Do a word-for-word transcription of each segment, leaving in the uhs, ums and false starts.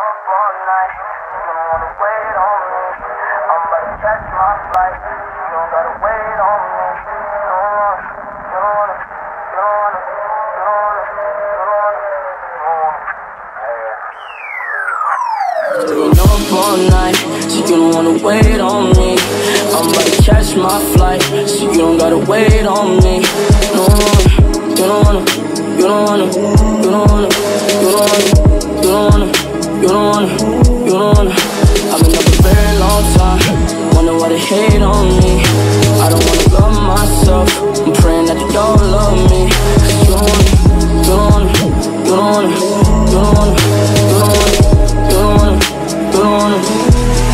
up all night. You don't wanna wait on me. I'm about to catch my flight. You don't gotta wait on me. You don't wanna, you don't wanna, you don't wanna, you don't wanna, you don't wanna, you don't wanna. Staying up all night, so you don't wanna wait on me. I'm about to catch my flight, so you don't gotta wait on me. No, you don't wanna, you don't wanna, you don't wanna, you don't wanna, you don't wanna, you don't wanna, you don't wanna. I've been up a very long time, wonder why they hate on me. I don't wanna love myself, I'm praying that they don't love me. You don't wanna, you don't wanna, you don't wanna, you don't wanna, you don't wanna, you don't wanna, you don't wanna.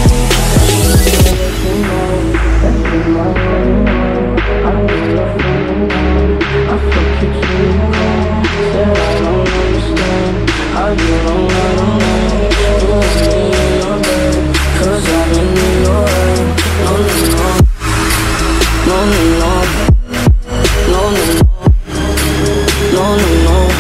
I fuck you too. Said I don't understand how you don't, I don't know. You want me in your bed, cause I've been in your head. No, no, no, no, no, no, no, no, no, no, no.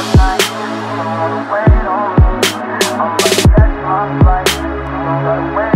Wait on me, I'm about to catch my flight. You don't gotta wait.